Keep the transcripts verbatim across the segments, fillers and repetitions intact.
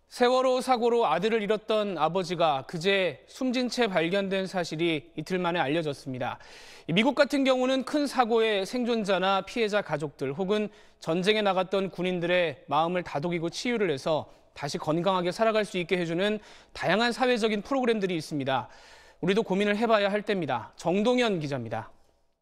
세월호 사고로 아들을 잃었던 아버지가 그제 숨진 채 발견된 사실이 이틀 만에 알려졌습니다. 미국 같은 경우는 큰 사고의 생존자나 피해자 가족들 혹은 전쟁에 나갔던 군인들의 마음을 다독이고 치유를 해서 다시 건강하게 살아갈 수 있게 해주는 다양한 사회적인 프로그램들이 있습니다. 우리도 고민을 해봐야 할 때입니다. 정동현 기자입니다.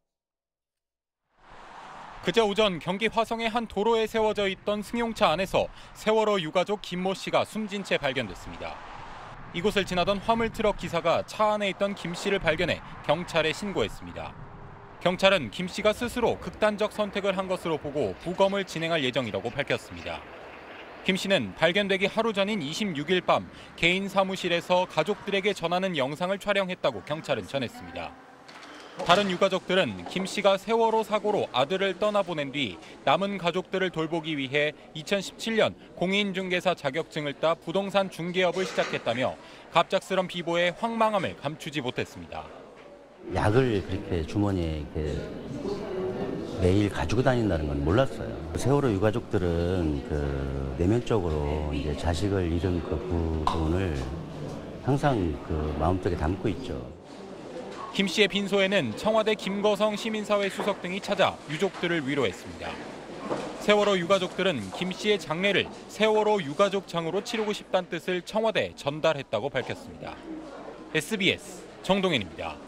그제 오전 경기 화성의 한 도로에 세워져 있던 승용차 안에서 세월호 유가족 김모 씨가 숨진 채 발견됐습니다. 이곳을 지나던 화물트럭 기사가 차 안에 있던 김 씨를 발견해 경찰에 신고했습니다. 경찰은 김 씨가 스스로 극단적 선택을 한 것으로 보고 부검을 진행할 예정이라고 밝혔습니다. 김 씨는 발견되기 하루 전인 이십육 일 밤 개인 사무실에서 가족들에게 전하는 영상을 촬영했다고 경찰은 전했습니다. 다른 유가족들은 김 씨가 세월호 사고로 아들을 떠나보낸 뒤 남은 가족들을 돌보기 위해 이천십칠 년 공인중개사 자격증을 따 부동산 중개업을 시작했다며 갑작스런 비보의 황망함을 감추지 못했습니다. 약을 그렇게 주머니에 이렇게 매일 가지고 다닌다는 건 몰랐어요. 세월호 유가족들은 그 내면적으로 이제 자식을 잃은 그 부분을 항상 그 마음속에 담고 있죠. 김 씨의 빈소에는 청와대 김거성 시민사회 수석 등이 찾아 유족들을 위로했습니다. 세월호 유가족들은 김 씨의 장례를 세월호 유가족장으로 치르고 싶다는 뜻을 청와대에 전달했다고 밝혔습니다. 에스비에스 정동현입니다.